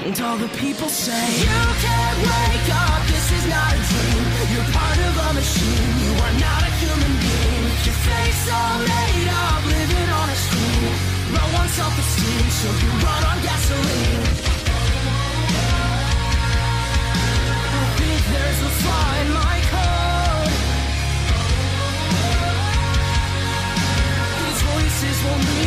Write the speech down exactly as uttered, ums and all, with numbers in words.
And all the people say, you can't wake up, this is not a dream. You're part of a machine, you are not a human being. Your face all made up, living on a screen. Low on self-esteem, so you run on gasoline. I think there's a flaw in my code. These voices will mean